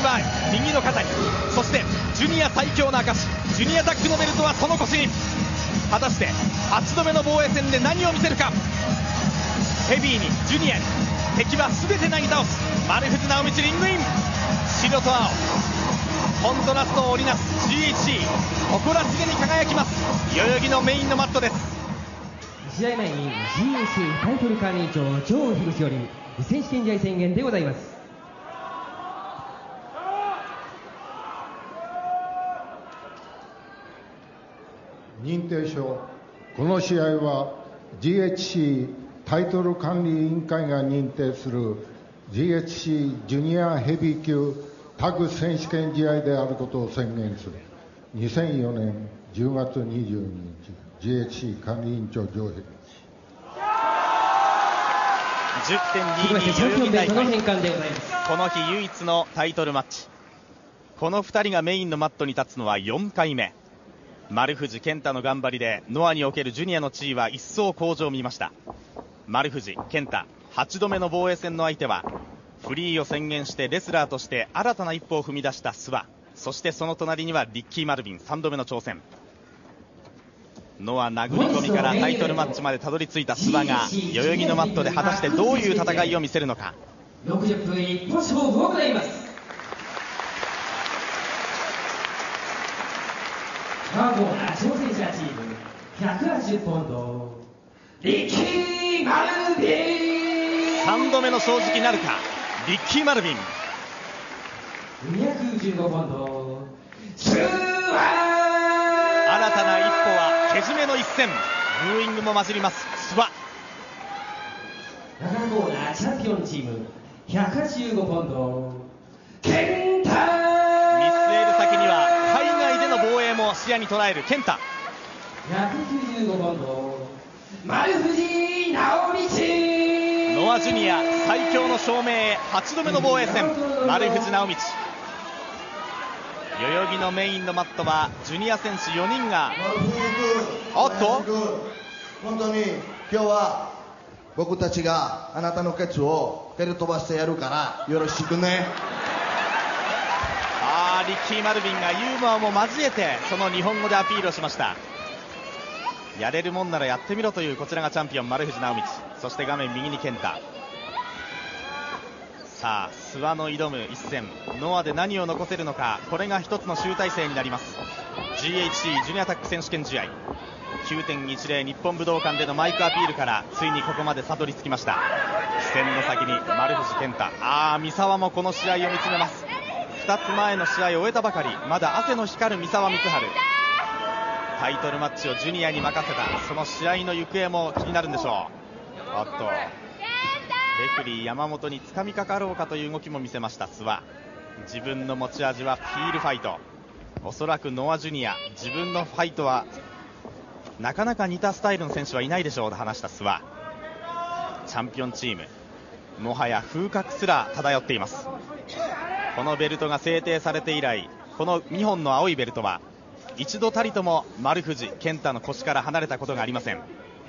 は右の肩に、そしてジュニア最強の証、ジュニアタックのベルトはその腰に。果たして8度目の防衛戦で何を見せるか。ヘビーにジュニアに敵は全てなぎ倒す丸藤直道リングイン。白と青コントラストを織りなす GHC、 誇らしげに輝きます代々木のメインのマットです。 試合前に GHC タイトル管理長城樋口より選手権試合宣言でございます。 認定書。この試合は GHC タイトル管理委員会が認定する GHC ジュニアヘビー級タッグ選手権試合であることを宣言する。2004年10月22日 GHC 管理委員長城樋口。 10.22 代表大会、この日唯一のタイトルマッチ。この2人がメインのマットに立つのは4回目。丸藤健太の頑張りでノアにおけるジュニアの地位は一層向上を見ました。丸藤健太8度目の防衛戦の相手はフリーを宣言してレスラーとして新たな一歩を踏み出した諏訪、そしてその隣にはリッキー・マルビン3度目の挑戦。ノア殴り込みからタイトルマッチまでたどり着いた諏訪が代々木のマットで果たしてどういう戦いを見せるのか。 60分一本勝負を行います。カーボーナ挑戦者チーム180ポンドリッキー・マルビン。 3度目の正直なるかリッキー・マルビン。 215ポンドスワー。 新たな一歩はけじめの一戦。ブーイングも混じります諏訪。 7コーナーチャンピオンチーム185ポンドケンタ。 見据える先には海外での防衛も視野に捉える健太。 195ポンド丸藤直道。 ノアジュニア最強の証明へ8度目の防衛戦丸藤直道。代々木のメインのマットはジュニア選手4人がおっと本当に今日は僕たちがあなたのケツを蹴り飛ばしてやるからよろしくね。 リッキー・マルビンがユーモアも交えてその日本語でアピールをしました。やれるもんならやってみろというこちらがチャンピオン丸藤直道、そして画面右に健太。さあ諏訪の挑む一戦、ノアで何を残せるのか、これが一つの集大成になります。 GHC ジュニアタック選手権試合 9.10 日本武道館でのマイクアピールからついにここまでたどり着きました。視線の先に丸藤健太、三沢もこの試合を見つめます。2つ前の試合を終えたばかり、まだ汗の光る三沢光晴。タイトルマッチをジュニアに任せたその試合の行方も気になるんでしょう。おっとレフリー山本に掴みかかろうかという動きも見せました諏訪。自分の持ち味はヒールファイト。おそらくノアジュニア自分のファイトはなかなか似たスタイルの選手はいないでしょうと話した諏訪。チャンピオンチームもはや風格すら漂っています。このベルトが制定されて以来、この2本の青いベルトは一度たりとも丸藤健太の腰から離れたことがありません。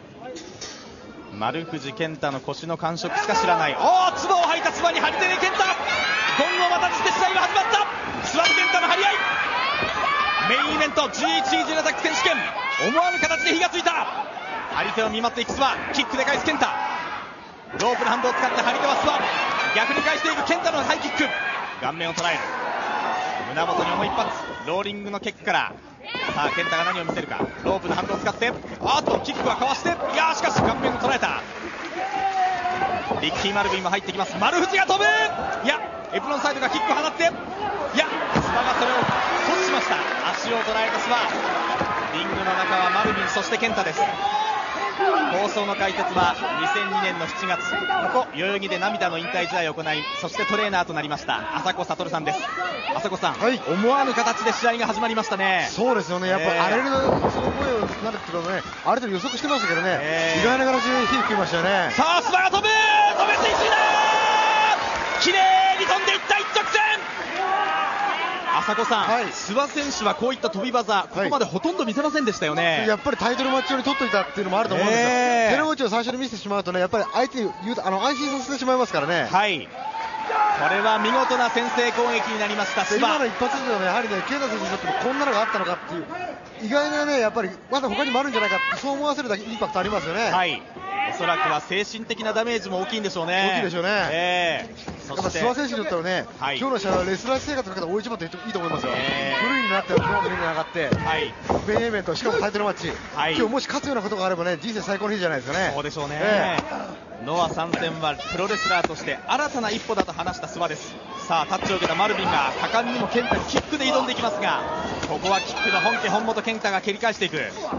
丸藤健太の腰の感触しか知らない。唾を吐いた諏訪に張り手で健太。ゴングをまたして試合は始まった。諏訪と健太の張り合い。メインイベント GHC ジュニアタック選手権、思わぬ形で火がついた。張り手を見舞っていく諏訪、キックで返す健太。ロープのハンドを使って張り手は諏訪、逆に返していく健太のハイキック。顔面を捉える。胸元に重い一発、ローリングのキックから、さあ健太が何を見せるか。ロープのハンドを使って、キックはかわして、しかし顔面を捉えた。リッキー・マルビンも入ってきます。丸藤が飛ぶ。エプロンサイドがキックを放って、諏訪がそれを阻止しました。足を捉えた諏訪。リングの中はマルビン、そして健太です。放送の解説は2002年の7月、ここ代々木で涙の引退試合を行い、そしてトレーナーとなりました浅子悟さんです。浅子さん、思わぬ形で試合が始まりましたね。 そうですよね、やっぱり荒れるその声をなるっていうのはね、ある程度予測してましたけどね、意外な形で火吹きましたよね。 さあ諏訪が飛ぶ、止めて一塁だ。綺麗に飛んでいった一直線。浅子さん、諏訪選手はこういった飛び技、ここまでほとんど見せませんでしたよね。 やっぱりタイトルマッチ用に取っといたっていうのもあると思うんですよ。手の内を最初に見せてしまうとね、やっぱり相手に安心させてしまいますからね。 これは見事な先制攻撃になりました。 今の一発ではね、やはりね、ケイタ選手にとってもこんなのがあったのかっていう、意外なね、やっぱりまだ他にもあるんじゃないかって、そう思わせるだけインパクトありますよね。 はい、おそらくは精神的なダメージも大きいんでしょうね。 大きいでしょうね。 そして諏訪選手にとったらね、 はい、 今日の試合はレスラー生活の方が大一番と言ってもいいと思いますよ。フルになってプロのリングに上がって、メインイベント、しかもタイトルマッチ、今日もし勝つようなことがあればね、人生最高の日じゃないですかね。 そうでしょうね。ノア参戦はプロレスラーとして新たな一歩だと話した諏訪です。さあタッチを受けたマルビンが果敢にも健太にキックで挑んでいきますが、ここはキックの本家本元健太が蹴り返していく。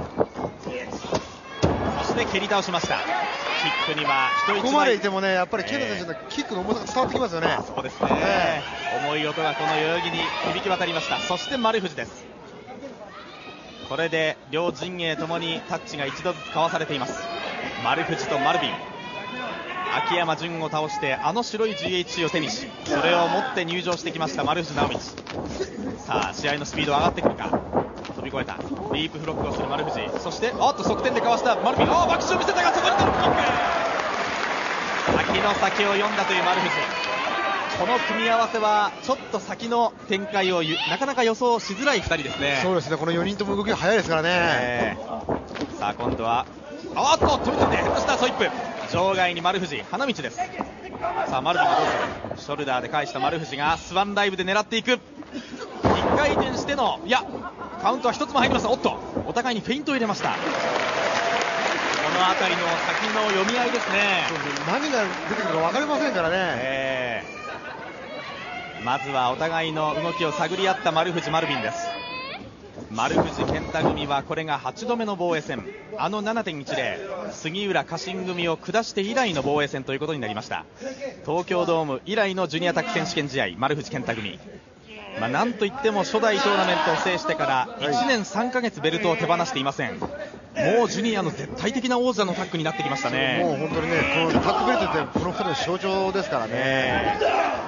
そして蹴り倒しました。キックには人一倍、 ここまでいてもね、やっぱり健太選手のキックの重さが伝わってきますよね。 そうですね、重い音がこの代々木に響き渡りました。そして丸藤です。これで両陣営ともにタッチが一度ずつ交わされています。丸藤とマルビン、秋山純を倒してあの白い GHC を手にし、それを持って入場してきました丸藤直道。さあ試合のスピード上がってくるか。飛び越えたディープフロックをする丸藤、そして側転でかわしたマルビン、バックシを見せたがそこにドロップキック、先の先を読んだという丸藤。この組み合わせはちょっと先の展開をなかなか予想しづらい2人ですね。 そうですね、この4人とも動きが速いですからね。 さあ今度は飛び込んでヘッドスタートイップ、場外に丸藤、花道です。さあ丸藤がどうする、ショルダーで返した丸藤がスワンダイブで狙っていく。1回転しての、いやカウントは1つも入りました。おっとお互いにフェイントを入れました。この辺りの先の読み合いですね。 何が出てくるか分かりませんからね。 まずはお互いの動きを探り合った丸藤、マルビンです。丸藤健太組はこれが8度目の防衛戦、あの 7.10 杉浦家臣組を下して以来の防衛戦ということになりました。東京ドーム以来のジュニアタッグ選手権試合、丸藤健太組、なんといっても初代トーナメントを制してから1年3ヶ月ベルトを手放していません。もうジュニアの絶対的な王者のタッグになってきましたね。 もう本当にね、このタッグベルトってこの2人の象徴ですからね。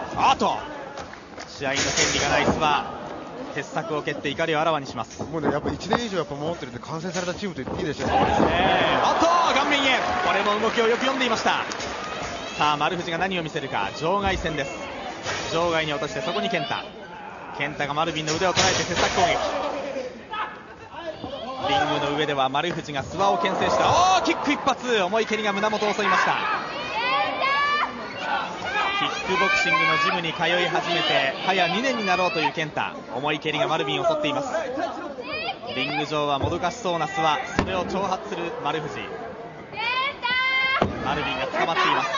試合の権利がない諏訪、鉄柵を蹴って怒りをあらわにします。 もうね、やっぱ1年以上守ってるんで完成されたチームと言っていいでしょう。 顔面へ、これも動きをよく読んでいました。さあ丸藤が何を見せるか。場外戦です。場外に落としてそこに健太がマルビンの腕を捉えて鉄柵攻撃。リングの上では丸藤が諏訪を牽制した。キック一発、重い蹴りが胸元を襲いました。キックボクシングのジムに通い始めて早2年になろうという健太、重い蹴りがマルビンを襲っています。リング上はもどかしそうな諏訪、それを挑発する丸藤。マルビンが捕まっています。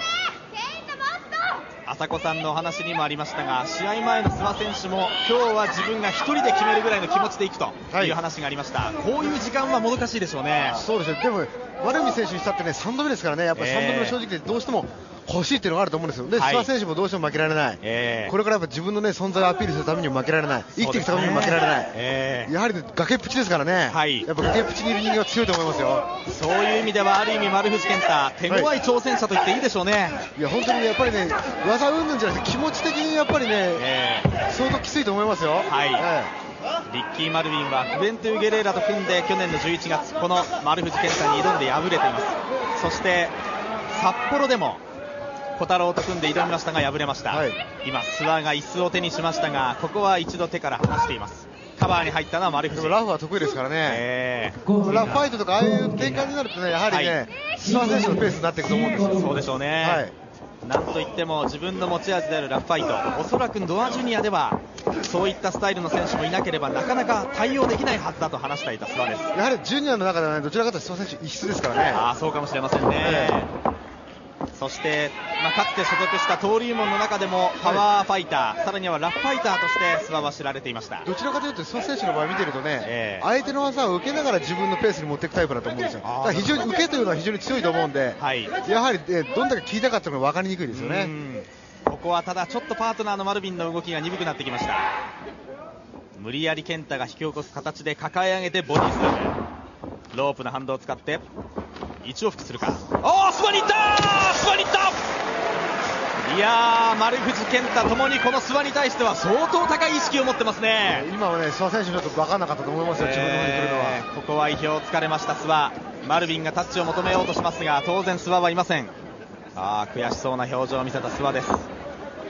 朝子さんのお話にもありましたが、試合前の諏訪選手も今日は自分が1人で決めるぐらいの気持ちでいくという話がありました。こういう時間はもどかしいでしょうね。 そうですね。でも丸海選手にしたってね、3度目ですからね、やっぱり3度目の正直でどうしても欲しいっていうのがあると思うんですよ。で、諏訪選手もどうしても負けられない、これからやっぱ自分の、ね、存在をアピールするためにも負けられない、生きてきたためにも負けられない、やはり、ね、崖っぷちですからね、やっぱ崖っぷちにいる人間は強いと思いますよ。 そういう意味ではある意味丸藤健太、手強い挑戦者と言っていいでしょうね。 いや本当にやっぱりね、技云々じゃなくて気持ち的にやっぱりね、相当きついと思いますよ。 リッキー・マルビンはフベントゥ・ゲレーラと組んで去年の11月この丸藤健太に挑んで敗れています。そして札幌でも小太郎と組んで挑みましたが敗れました、今諏訪が椅子を手にしましたが、ここは一度手から離しています。カバーに入ったのは丸藤。 でもラフは得意ですからね、ラフファイトとかああいう展開になるとね、やはりね、諏訪選手のペースになっていくと思うんですよ。 そうでしょうね、なんといっても自分の持ち味であるラフファイト、おそらくノアジュニアではそういったスタイルの選手もいなければなかなか対応できないはずだと話していた諏訪です。 やはりジュニアの中では、ね、どちらかというと諏訪選手異質ですからね。 そうかもしれませんね、そして、かつて所属した登竜門の中でもパワーファイター、さらにはラフファイターとして諏訪は知られていました。 どちらかというと諏訪選手の場合見てるとね、相手の技を受けながら自分のペースに持っていくタイプだと思うんですよ。だから非常に受けというのは非常に強いと思うんで、やはり、どんだけ効いたかというのが分かりにくいですよね。 ここはただちょっとパートナーのマルビンの動きが鈍くなってきました。無理やり健太が引き起こす形で抱え上げてボディスラム、ロープの反動を使って一往復するか。スパに行った、スパに行った。いやー、丸藤健太ともにこの諏訪に対しては相当高い意識を持ってますね。 今はね、諏訪選手にちょっと分からなかったと思いますよ、自分の方に来るのは。 ここは意表をつかれました諏訪。マルビンがタッチを求めようとしますが当然諏訪はいません。悔しそうな表情を見せた諏訪です。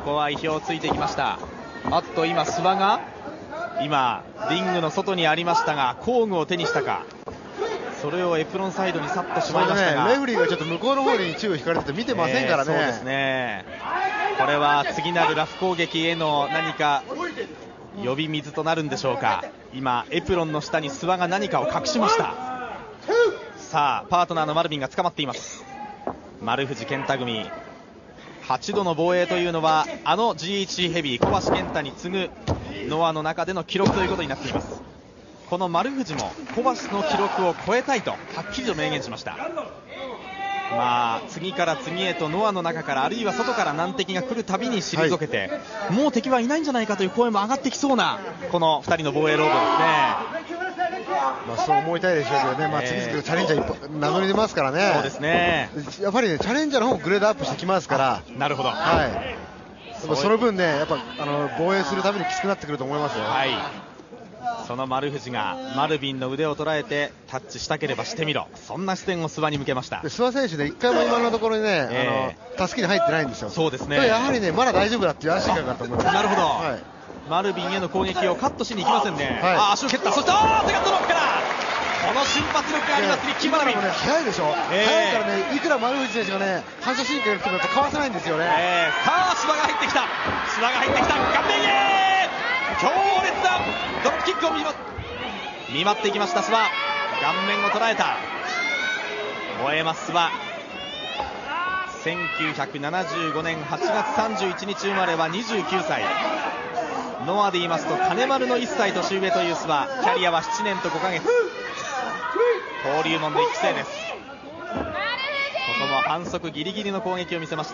こは意表をついてきました。あっと今諏訪がリングの外にありましたが工具を手にしたか、それをエプロンサイドに去ってしまいましたが、 レフェリーがちょっと向こうの方に注意を引かれてて見てませんからね。 そうですね。これは次なるラフ攻撃への何か呼び水となるんでしょうか。今エプロンの下に諏訪が何かを隠しました。さあパートナーのマルビンが捕まっています。丸藤健太組8度の防衛というのはGHC ヘビー小橋健太に次ぐノアの中での記録ということになっています。この丸藤も小橋の記録を超えたいとはっきりと明言しました。次から次へとノアの中からあるいは外から難敵が来るたびに退けて、もう敵はいないんじゃないかという声も上がってきそうなこの2人の防衛ロードですね。 そう思いたいでしょうけどね、次々とチャレンジャー名乗り出ますからね。 そうですね。 やっぱりね、チャレンジャーの方もグレードアップしてきますから。 なるほど。 その分ね、やっぱ防衛するためにきつくなってくると思いますよ。 その丸藤がマルビンの腕を捉えてタッチしたければしてみろ、そんな視点を諏訪に向けました。 諏訪選手ね、1回も今のところにね、助けに入ってないんですよ。 そうですね。 やはりね、まだ大丈夫だっていう安心感があると思います。 なるほど。マルビンへの攻撃をカットしに行きませんね。足を蹴った。そしてセカンドロックからこの瞬発力があります。リッキー・マルビン、 速いでしょ。速いからね、いくら丸藤選手がね反射神経が良くてもかわせないんですよね。 さあ諏訪が入ってきた。顔面へ強烈なドロップキックを見舞っていきました。諏訪顔面を捉えた。燃えます諏訪。1975年8月31日生まれは29歳。ノアで言いますと金丸の1歳年上という諏訪。キャリアは7年と5ヶ月。登竜門の1期生です。ここも反則ギリギリの攻撃を見せました。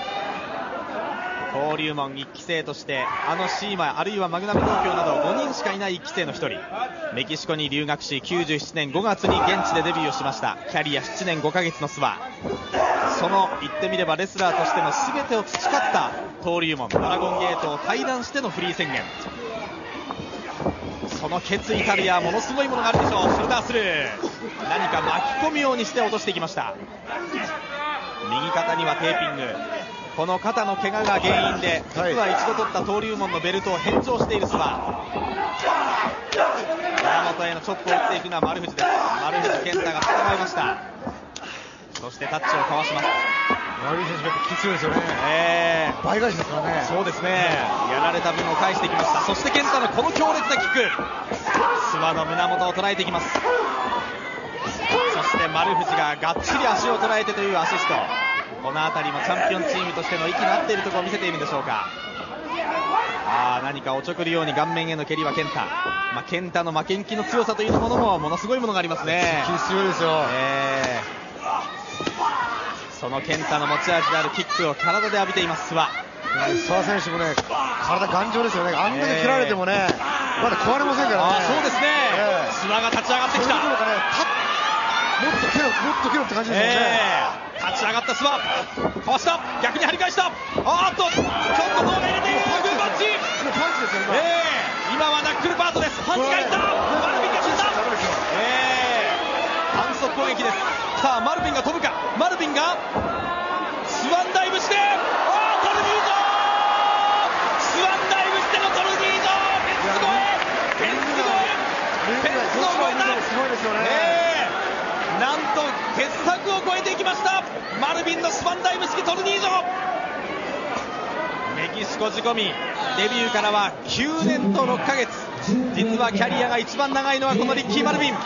登竜門1期生としてシーマあるいはマグナム東京など5人しかいない1期生の1人。メキシコに留学し97年5月に現地でデビューをしました。キャリア7年5ヶ月の諏訪。その言ってみればレスラーとしての全てを培った登竜門ドラゴンゲートを退団してのフリー宣言。その決意たるやものすごいものがあるでしょう。ショルダースルー、何か巻き込むようにして落としていきました。右肩にはテーピング。この肩の怪我が原因で実は一度取った登竜門のベルトを返上している諏訪。山本へのチョップを打っていくのは丸藤です。丸藤健太が捕まえました。そしてタッチをかわします。 丸藤選手やっぱきついですよね。倍返しですからね。 そうですね。やられた分を返していきました。そして健太のこの強烈なキック、諏訪の胸元を捉えていきます。そして丸藤ががっちり足を捉えてというアシスト。この辺りもチャンピオンチームとしての息の合っているところを見せているんでしょうか。何かおちょくるように顔面への蹴りは健太。健太の負けん気の強さというものもものすごいものがありますね。 強いですよ。 その健太の持ち味であるキックを体で浴びています諏訪。 諏訪選手もね、体頑丈ですよね。あんだけ蹴られてもね、まだ壊れませんからね。 そうですね。諏訪が立ち上がってきた。 もっと蹴ろって感じですよね。 立ち上がった諏訪、かわした、逆に張り返した。ちょっと動画入れている。グーパンチですよ今はナックルパートです。パンチがいった。マルビンが決めた。反則攻撃です。さあマルビンが飛ぶか。マルビンがスワンダイブしてトルニーゾ。スワンダイブしてのトルニーゾ。フェンスを越えた。 すごいですよね。 なんと鉄柵を越えていきました。マルビンのスワンダイブ式トルニーゾ。メキシコ仕込みデビューからは9年と6ヶ月。実はキャリアが一番長いのはこのリッキー・マルビン。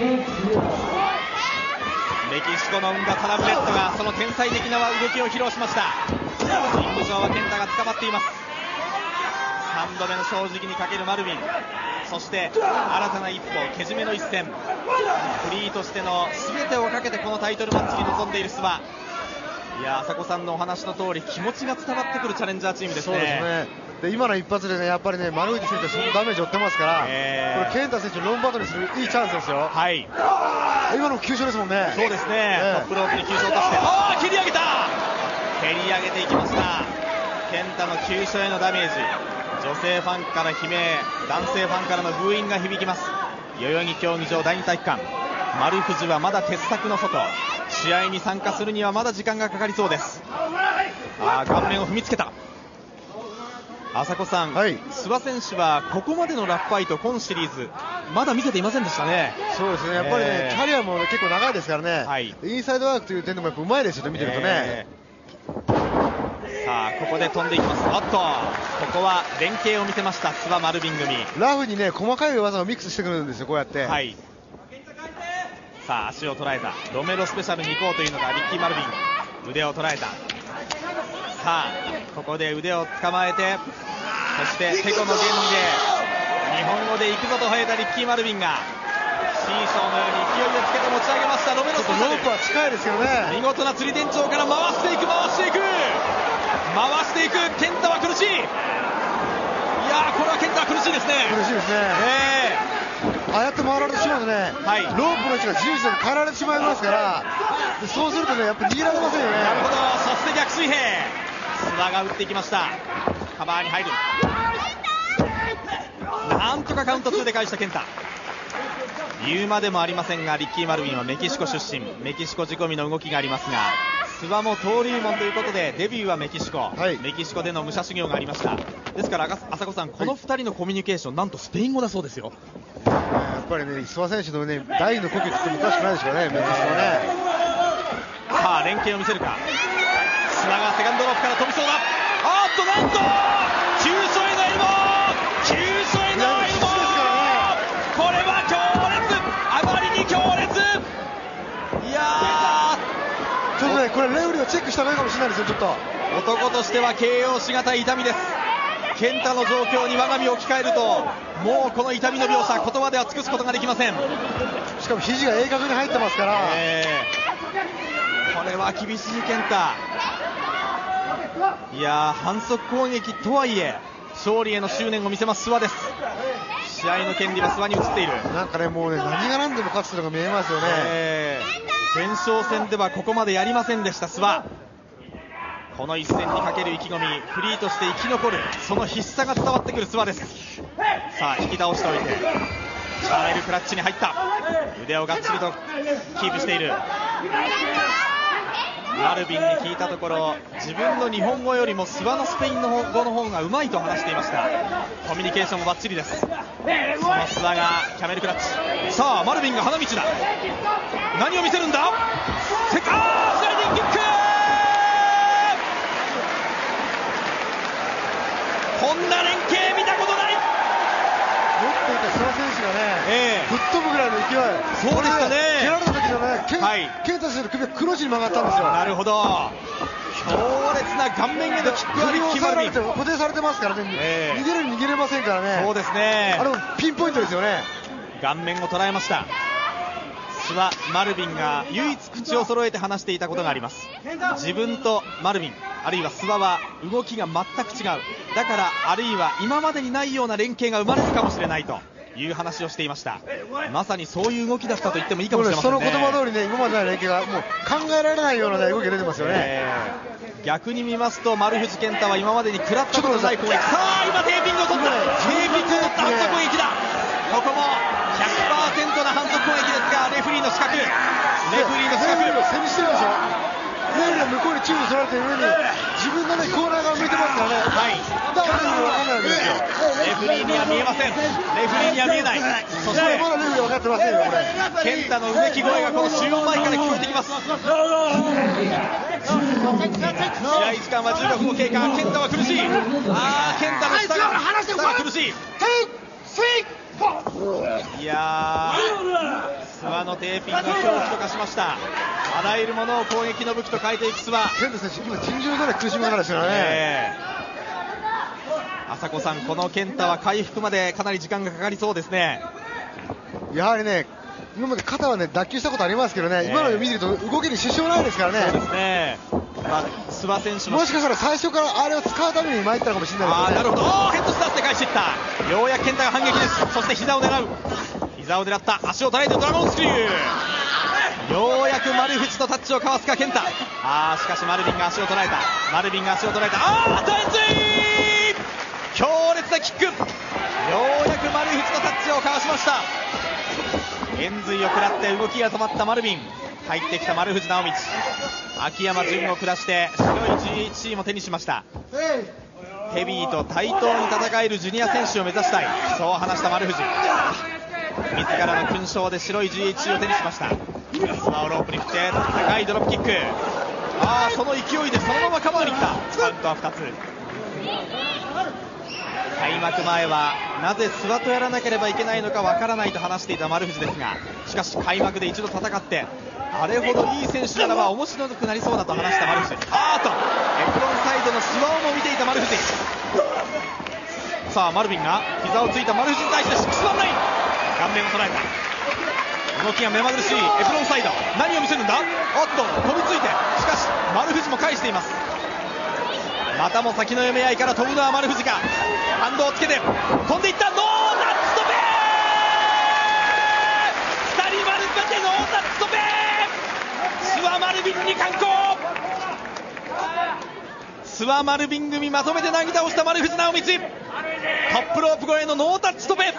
メキシコの運河サラブレッドがその天才的な動きを披露しました。リング上は健太が捕まっています。3度目の正直にかけるマルビン。そして新たな一歩、けじめの一戦。フリーとしての全てをかけてこのタイトルマッチに臨んでいる諏訪。朝子さんのお話の通り気持ちが伝わってくるチャレンジャーチームですね。 そうですね。で今の一発でね、やっぱりね、丸藤選手はそのダメージを負ってますから、これ健太選手をロンバードにするいいチャンスですよ。今の急所ですもんね。 そうですね。トップロープに急所を出して蹴り上げた。蹴り上げていきました。健太の急所へのダメージ、女性ファンから悲鳴、男性ファンからのブーイングが響きます。代々木競技場第2体育館。丸藤はまだ鉄柵の外、試合に参加するにはまだ時間がかかりそうです。顔面を踏みつけた。 朝子さん、 はい、 諏訪選手はここまでのラフファイト、今シリーズまだ見せていませんでしたね。 そうですね、やっぱりね、キャリアも結構長いですからね、 はい、 インサイドワークという点でもやっぱうまいですよね、見てるとね。 さあここで飛んでいきます。おっと、ここは連携を見せました諏訪マルビン組。 ラフにね細かい技をミックスしてくるんですよ、こうやって。 はい、さあ足を捉えた、ロメロスペシャルに行こうというのがリッキー・マルビン、腕を捉えた。さあここで腕を捕まえて、そしてテコの原理で日本語で行くぞと吠えたリッキー・マルビンがシーソーのように勢いをつけて持ち上げました。ロメロスペシャル、 ロープは近いですけどね、 見事な釣り天井から回していく回していく回していく。健太は苦しい。いやー、これは健太は苦しいですね。 苦しいですね、ああやって回られてしまうとね、はい、ロープの位置が自由自在に変えられてしまいますから、そうするとねやっぱり逃げられませんよね。 なるほど、そして逆水平、須田が打っていきました。カバーに入る、なんとかカウント2で返した健太。言うまでもありませんがリッキー・マルビンはメキシコ出身、メキシコ仕込みの動きがありますが、諏訪も登竜門ということでデビューはメキシコ、はい、メキシコでの武者修行がありました。ですから朝子さん、この2人のコミュニケーション、なんとスペイン語だそうですよ。 やっぱりね、諏訪選手のね第二の故郷と言ってもおかしくないでしょうね、メキシコはね。 さあ連携を見せるか。須田がセカンドロープから飛びそうだ。あーっと、なんと急所へのエルボー、急所へのエルボー、これは強烈、あまりに強烈。いやー、ちょっとねこれレフェリーをチェックした方がいいかもしれないですよ。ちょっと男としては形容しがたい痛みです。健太の状況に我が身を置き換えると、もうこの痛みの描写、言葉では尽くすことができません。 しかも肘が鋭角に入ってますから、 これは厳しい健太。いやー、反則攻撃とはいえ勝利への執念を見せます諏訪です。試合の権利は諏訪に移っている。 なんかね、もうね、何が何でも勝つのが見えますよね。 前哨戦ではここまでやりませんでした諏訪。この一戦にかける意気込み、フリーとして生き残る、その必殺が伝わってくる諏訪です。さあ引き倒しておいて、チャネルクラッチに入った。腕をがっちりとキープしている。マルビンに聞いたところ、自分の日本語よりも諏訪のスペイン語の方がうまいと話していました。コミュニケーションもバッチリです。その諏訪がキャメルクラッチ。さあマルビンが花道だ。何を見せるんだ。スライディングキック。こんな連携見たことない。 持っていた諏訪選手がね、吹っ飛ぶぐらいの勢い。 そうでしたね。 蹴られた時のね、健太選手の首が黒字に曲がったんですよ。 なるほど。強烈な顔面へのキックはリッキー・マルビン。 固定されてますからね、逃げるに逃げれませんからね。 そうですね。 あれもピンポイントですよね。 顔面を捉えました。諏訪、マルビンが唯一口を揃えて話していたことがあります。自分とマルビン、あるいは諏訪は動きが全く違う。だからあるいは今までにないような連携が生まれるかもしれないという話をしていました。まさにそういう動きだったと言ってもいいかもしれませんね。 その言葉通りね、今までの連携がもう考えられないような、ね、動きが出てますよね。 逆に見ますと丸藤健太は今までに食らったことのない攻撃。さあ今テーピングを取った、テーピングを取った反則攻撃だ。ここも 100% な反則攻撃ですが、レフェリーの資格、レフェリーの資格背にしてるでしょ。レフェリーが向こうに注意取られてる上に自分のねコーナーが向いてますからね。だから分かんないわけですよ。 レフェリーには見えません。レフェリーには見えない。そしてまだレフェリー分かってませんよこれ。 健太のうめき声がこの中央前から聞こえてきます。試合時間は15分を経過。健太は苦しい。健太の下が苦しい。いやー、諏訪のテーピングが恐怖と化しました。あらゆるものを攻撃の武器と変えていく諏訪。 健太選手、今尋常じゃない苦しみながらですよね。 朝子さん、この健太は回復までかなり時間がかかりそうですね。 やはりね、今まで肩はね脱臼したことありますけどね、今のを見てると動きに支障ないですからね。 そうですね。諏訪選手もしかしたら最初からあれを使うために参ったのかもしれないですね。 なるほど。ヘッドスタートで返していった。ようやく健太が反撃です。そして膝を狙う。膝を狙った。足を捉えてドラゴンスクリュー。ようやく丸藤とタッチを交わすか健太。しかしマルビンが足を捉えた。マルビンが足を捉えた。ドエンツイ強烈なキック。ようやく丸藤とタッチを交わしました。円髄を食らって動きが止まったマルビン。入ってきた丸藤直道、秋山純を下して白い GHC も手にしました。 ヘビーと対等に戦えるジュニア選手を目指したい、そう話した丸藤。自らの勲章で白い GHC を手にしました。スマをロープに振って高いドロップキック、その勢いでそのままカバーに来た。カウントは2つ。開幕前はなぜ諏訪とやらなければいけないのかわからないと話していた丸藤ですが、しかし開幕で一度戦ってあれほどいい選手ならば面白くなりそうだと話した丸藤。エプロンサイドの諏訪をも見ていた丸藤。さあマルビンが膝をついた丸藤に対して619、顔面を捉えた。動きが目まぐるしい。エプロンサイド、何を見せるんだ。飛びついて、しかし丸藤も返しています。またも先の読み合いから飛ぶのは丸藤が反動をつけて飛んでいった。ノーナッツトペー、2人丸めてノーナッツトペー、諏訪マルビンに完行。諏訪マルビン組まとめて投げ倒した丸藤直道、トップロープ越えのノータッチトペ。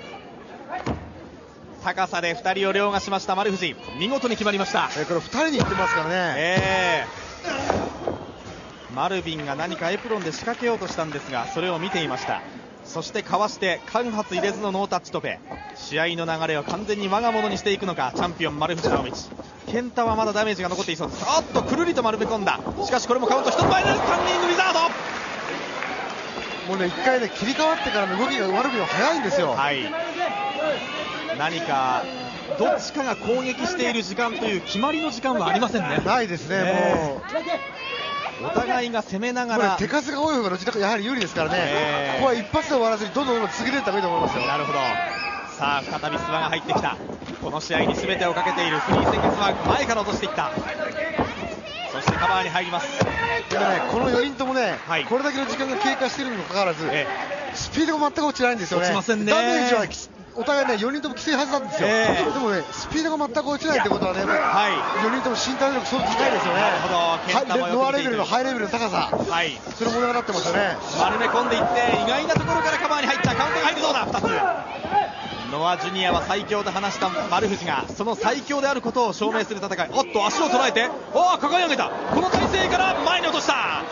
高さで2人を凌駕しました丸藤、見事に決まりました。 これ2人にいってますからね。 マルビンが何かエプロンで仕掛けようとしたんですが、それを見ていました。そしてかわして間髪入れずのノータッチトペ。試合の流れを完全に我が物にしていくのかチャンピオン丸藤直道。健太はまだダメージが残っていそうです。くるりと丸め込んだ。しかしこれもカウント1つ前です。カンニングウィザード、 もうね、1回ね切り替わってからの動きがマルビンは早いんですよ。 何かどっちかが攻撃している時間という決まりの時間はありませんね。 ないですね。もうお互いが攻めながら手数が多い方がどちらかやはり有利ですからね。ここは一発で終わらずにどんどん続けていった方がいいと思いますよ。 なるほど。さあ再び諏訪が入ってきた。この試合に全てをかけているフリー戦が諏訪前から落としていった。そしてカバーに入ります。 でもね、この4人ともね、これだけの時間が経過しているにもかかわらず、スピードが全く落ちないんですよね。 落ちませんね。 ダメージはお互いね4人ともきついはずなんですよ。でもねスピードが全く落ちないってことはね、4人とも身体能力相当高いですよね。 なるほど。 ノアレベルのハイレベルの高さ、それ物語ってますよね。 丸め込んでいって意外なところからカバーに入った。カウントが入る。どうだ。2つ。ノアジュニアは最強と話した丸藤がその最強であることを証明する戦い。足を捉えて抱え上げた。この体勢から前に落とした。さ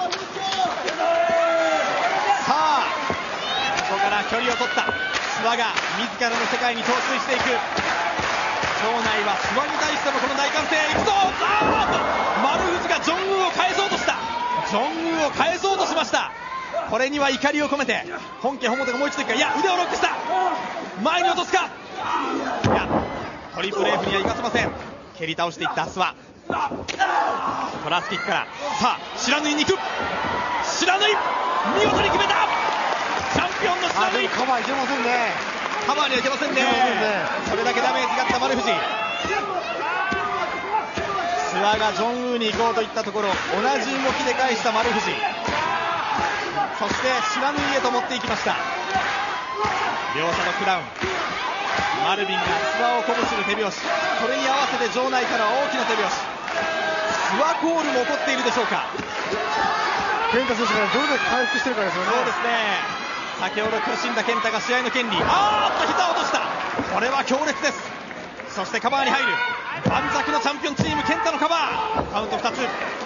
あここから距離を取った諏訪が自らの世界に陶酔していく。場内は諏訪に対してもこの大歓声。いくぞ。丸藤がジョンウーを返そうとした。ジョンウーを返そうとしました。これには怒りを込めて本家本元がもう一度いくか。いや、腕をロックした。前に落とすか。いや、トリプル F にはいかせません。蹴り倒していった諏訪。トラスキックからさあ白縫いに行く。白縫い見事に決めた。チャンピオンの白縫い。 カバーいけませんね。 カバーにはいけませんね。それだけダメージがあった丸藤。諏訪がジョンウーに行こうといったところ同じ動きで返した丸藤。そして白縫いへと持っていきました。両者のクラウン。マルビンが諏訪を鼓舞する手拍子。それに合わせて場内から大きな手拍子。諏訪コールも起こっているでしょうか。 健太選手がどれだけ回復してるかですよね。 そうですね。先ほど苦しんだ健太が試合の権利。膝を落とした。これは強烈です。そしてカバーに入る。盤石のチャンピオンチーム健太のカバー。カウント2つ。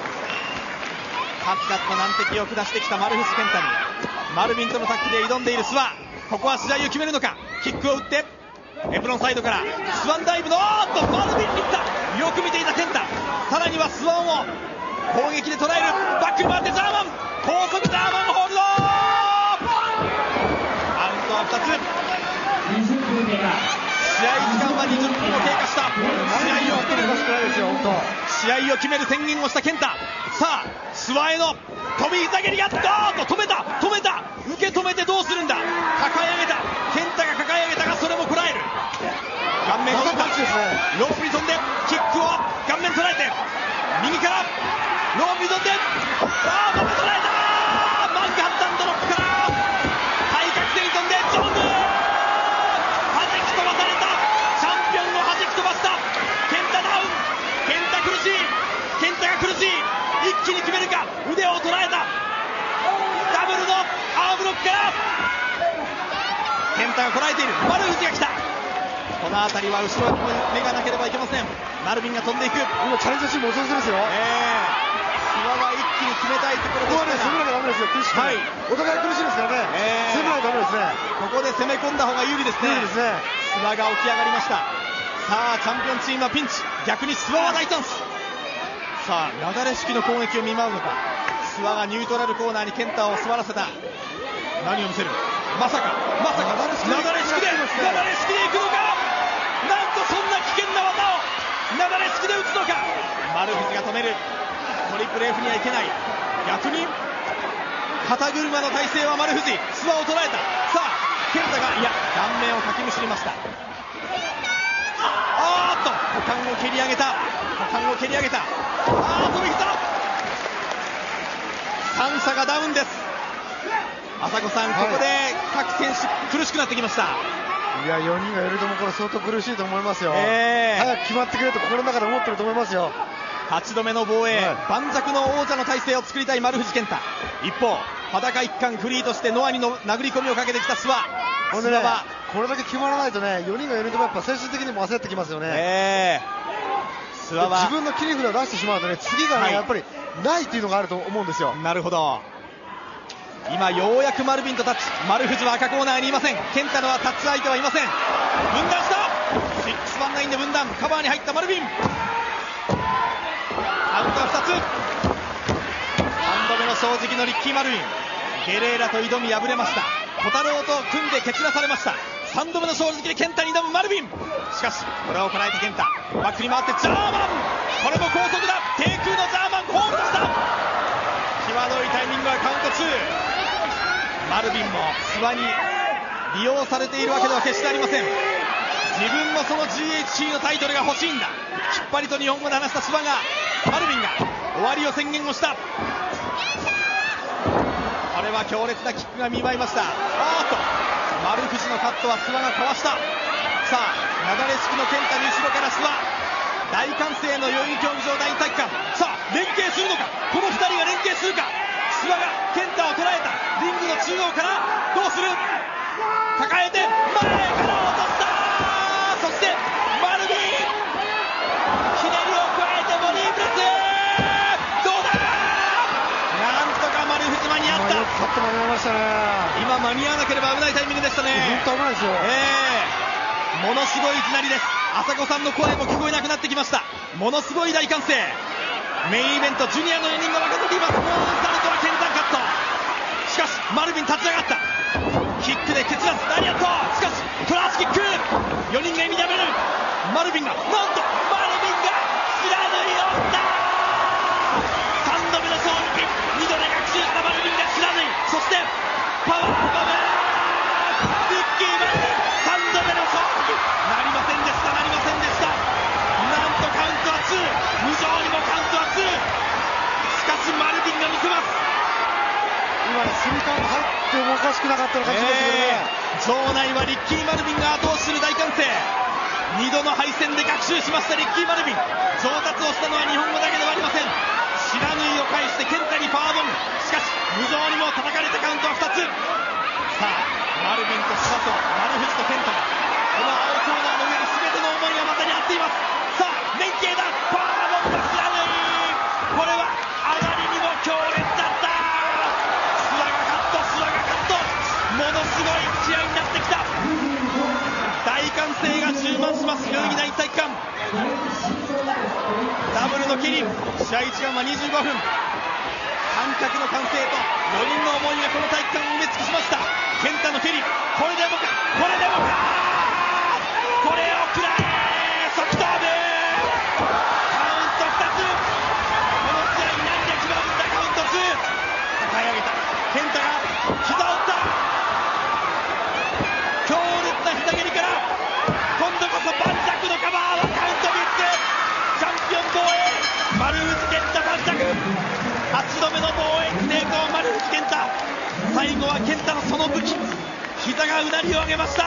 数々の難敵を下してきた丸藤健太にマルビンとのタッグで挑んでいる諏訪。ここは試合を決めるのか。キックを打ってエプロンサイドからスワンダイブのマルビンに行った。よく見ていた健太。さらにはスワンを攻撃で捉える。バックに回ってジャーマン高速ジャーマンホールド。カウントは2つ。試合時間は20分を経過した。試合を決める宣言をした健太。さあ諏訪への飛び膝蹴りが止めた受け止めてどうするんだ。抱え上げた。健太が抱え上げたがそれもこらえる。顔面をパンチですね。ロープに飛んでキックを顔面捉えて右からロープに飛んでまた捉えた。マンハッタンドロップから対角線に飛んでジョング弾き飛ばされた。チャンピオンを弾き飛ばした。健太ダウン。健太苦しい。健太が苦しい。一気に決めるか。腕を捉えた。ダブルのアームロックから健太がこらえている。丸藤が来た。この辺りは後ろに目がなければいけません。マルビンが飛んでいく。 今チャレンジシーンも遅いですよ。 諏訪は一気に決めたいところここはね、攻めなきゃダメですよ、苦しく、お互い苦しいですからね、攻めないとダメですね。 ここで攻め込んだ方が有利ですね。 有利ですね。 諏訪が起き上がりました。さあチャンピオンチームはピンチ、逆に諏訪は大チャンス。さあ雪崩式の攻撃を見舞うのか。諏訪がニュートラルコーナーに健太を座らせた。何を見せる、まさか雪崩式でいくのか。なんとそんな危険な技を雪崩式で打つのか。丸藤が止める。トリプル F にはいけない。逆に肩車の体勢は丸藤、諏訪を捉えた。さあ健太が顔面をかきむしりました。股間を蹴り上げた。飛び膝。3者がダウンです。朝子さん、ここで各選手苦しくなってきました。 いや、4人がいるともこれ相当苦しいと思いますよ。早く決まってくれと心の中で思ってると思いますよ。 8度目の防衛、盤石の王者の体制を作りたい丸藤健太。一方、裸一貫フリーとしてノアにの殴り込みをかけてきた諏訪。 これだけ決まらないとね、4人がいるとやっぱ精神的にも焦ってきますよね。 諏訪は自分の切り札を出してしまうとね、次がね、やっぱりないっていうのがあると思うんですよ。 なるほど。今ようやくマルビンとタッチ。丸藤は赤コーナーにいません。健太のはタッチ相手はいません。分断した。619で分断、カバーに入ったマルビン。アウトは2つ。3度目の正直のリッキー・マルビン。ゲレーラと挑み敗れました。小太郎と組んで蹴散らされました。3度目の正直で健太に挑むマルビン。しかしこれをこらえた健太、バックに回ってジャーマン。これも高速だ。低空のジャーマン、ホールドした。際どいタイミングはカウント2。マルビンも諏訪に利用されているわけでは決してありません。自分もその GHC のタイトルが欲しいんだ。きっぱりと日本語で話した諏訪が、マルビンが終わりを宣言をした。これは強烈なキックが見舞いました。丸藤のカットは諏訪がかわした。さあ雪崩式の健太に後ろから諏訪。大歓声の代々木競技場第2体育館。さあ連携するのか。この2人が連携するか。諏訪が健太を捉えた。リングの中央からどうする。抱えて前から落とした。そしてマルビンひねりを加えてボディープレス。どうだ。なんとか丸藤間に合った。今間に合わなければ危ないタイミングでしたね。 本当危ないですよ。 ものすごいいきなりです。朝子さんの声も聞こえなくなってきました。ものすごい大歓声。メインイベントジュニアの4人が分かっています。モーンサルトは剣山カット。しかしマルビン立ち上がった。キックで蹴散らすダリアット。しかしトラースキック。4人が意味でやめる。マルビンがなんとマルビンが知らぬいを打った。3度目の勝利。2度目学習したマルビンが知らぬい。そしてパワーボムリッキー・マルビン3度目の勝利。なりませんでした。なんとカウントは2。無情にもカウントは2。しかしマルビンが見せます。 今スリーカウント入ってもおかしくなかったのかもしれないけどね。 場内はリッキー・マルビンが後押しする大歓声。2度の敗戦で学習しましたリッキー・マルビン。上達をしたのは日本語だけではありません。知らぬいを返して健太にパワーボム。しかし無情にも叩かれたカウントは2つ。さあマルビンと須田と丸藤と健太がこの青コーナーの上に全ての思いがまたに合っています。さあ連携だ。パワーボムと知らぬい。これはあまりにも強烈だった。諏訪がカット。ものすごい試合になってきた。大歓声が充満します代々木第一体育館。ダブルの蹴り。試合時間は25分。観客の歓声と4人の思いがこの体育館を埋め尽くしました。健太の蹴り。これでもか。これを食らえ。即答でカウント2つ。この試合何で決まるんだ。カウント2。抱え上げた健太が膝を打った。強烈な膝蹴りから今度こそ盤石のカバーはカウント3つ。チャンピオン防衛丸藤健太盤石。8度目の防衛成功丸藤健太。最後は健太のその武器膝がうなりを上げました。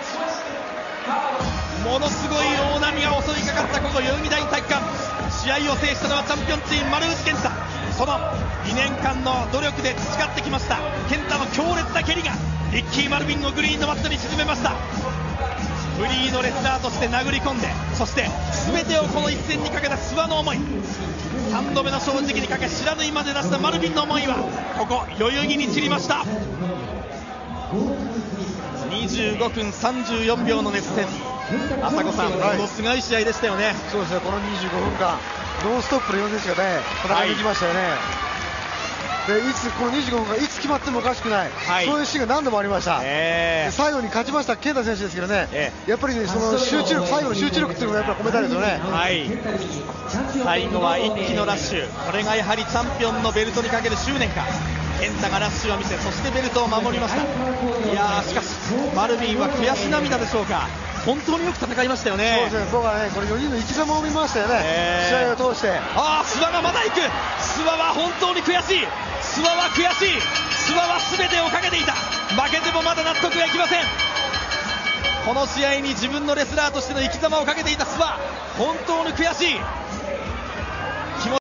ものすごい大波が襲いかかったここ代々木第二体育館。試合を制したのはチャンピオンチーム丸藤健太。その2年間の努力で培ってきました健太の強烈な蹴りがリッキー・マルビンをグリーンのマットに沈めました。フリーのレスラーとして殴り込んで、そして全てをこの一戦にかけた諏訪の思い。 3度目の正直にかけ、知らぬいまで出したマルビンの思いはここ代々木に散りました。25分34秒の熱戦、朝子さん、ものすごい試合でしたよね。 そうですね、この25分間ノンストップで4選手がね戦いに行きましたよね、でいつこの25分がいつ決まってもおかしくない、そういうシーンが何度もありました、最後に勝ちました健太選手ですけどね、やっぱりね、その集中力、最後の集中力っていうのがやっぱり込めたいですよね、 最後は一気のラッシュ、これがやはりチャンピオンのベルトにかける執念か。健太がラッシュを見せ、そしてベルトを守りました。いやー、しかしマルビンは悔し涙でしょうか。本当によく戦いましたよね。 そうですね、僕はね、これ4人の生き様を見ましたよね、試合を通して。 諏訪がまだ行く、諏訪は本当に悔しい、諏訪は悔しい、諏訪は全てをかけていた、負けてもまだ納得がいきません。この試合に自分のレスラーとしての生き様をかけていた諏訪、本当に悔しい。